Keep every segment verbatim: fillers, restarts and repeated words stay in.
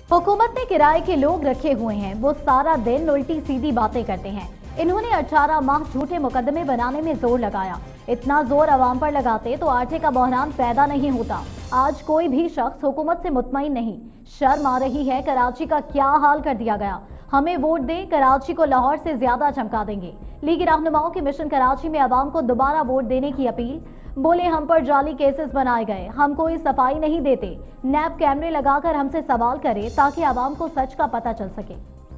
हुकूमत ने किराए के लोग रखे हुए हैं, वो सारा दिन उल्टी सीधी बातें करते हैं। इन्होंने अठारह माह झूठे मुकदमे बनाने में जोर लगाया। इतना जोर अवाम पर लगाते तो आटे का बहरान पैदा नहीं होता। आज कोई भी शख्स हुकूमत से मुतमईन नहीं। शर्म आ रही है, कराची का क्या हाल कर दिया गया। हमें वोट दें, कराची को लाहौर से ज्यादा चमका देंगे। लीगी रहनुमाओं की मिशन कराची में अवाम को दोबारा वोट देने की अपील। बोले हम पर जाली केसेस बनाए गए, हम कोई सफाई नहीं देते। नैब कैमरे लगाकर हमसे सवाल करें ताकि अवाम को सच का पता चल सके।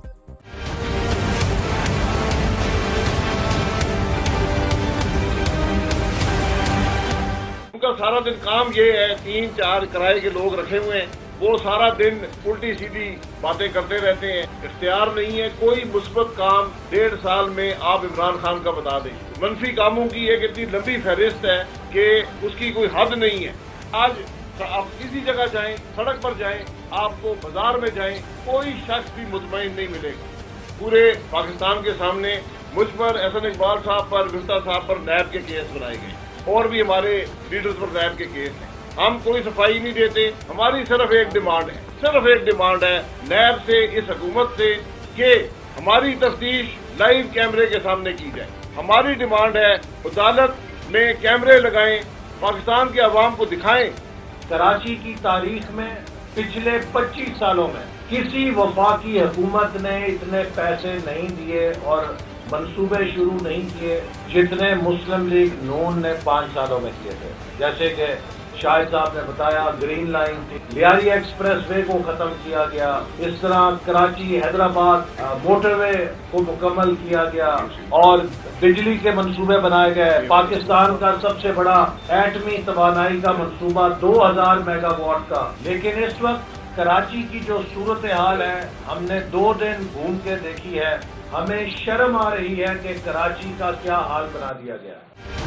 उनका सारा दिन काम ये है, तीन चार किराए के लोग रखे हुए हैं, वो सारा दिन उल्टी सीधी बातें करते रहते हैं। इख्तियार नहीं है कोई मुस्बत काम डेढ़ साल में आप इमरान खान का बता दें। मनफी कामों की एक इतनी लंबी फहरिस्त है कि उसकी कोई हद नहीं है। आज आप किसी जगह जाएं, सड़क पर जाएं, आपको बाजार में जाएं, कोई शख्स भी मुतमईन नहीं मिलेगा। पूरे पाकिस्तान के सामने मुझ पर, एहसन इकबाल साहब पर, गुफ्ता साहब पर नैब के केस बनाए गए और भी हमारे लीडर्स पर नैब के केस हैं। हम कोई सफाई नहीं देते। हमारी सिर्फ एक डिमांड है, सिर्फ एक डिमांड है नैब से, इस हुकूमत से, कि हमारी तफ्तीश लाइव कैमरे के सामने की जाए। हमारी डिमांड है अदालत में कैमरे लगाएं, पाकिस्तान के अवाम को दिखाएं। कराची की तारीख में पिछले पच्चीस सालों में किसी वफाकी हुकूमत ने इतने पैसे नहीं दिए और मंसूबे शुरू नहीं किए जितने मुस्लिम लीग नून ने पाँच सालों में किए थे। जैसे कि शाहिद साहब ने बताया, ग्रीन लाइन थी, लियारी एक्सप्रेस वे को खत्म किया गया, इस तरह कराची हैदराबाद मोटरवे को मुकम्मल किया गया और बिजली के मंसूबे बनाए गए। पाकिस्तान का सबसे बड़ा एटमी तवानाई का मंसूबा दो हजार मेगावाट का। लेकिन इस वक्त कराची की जो सूरत हाल है, हमने दो दिन घूम के देखी है। हमें शर्म आ रही है कि कराची का क्या हाल बना दिया गया है।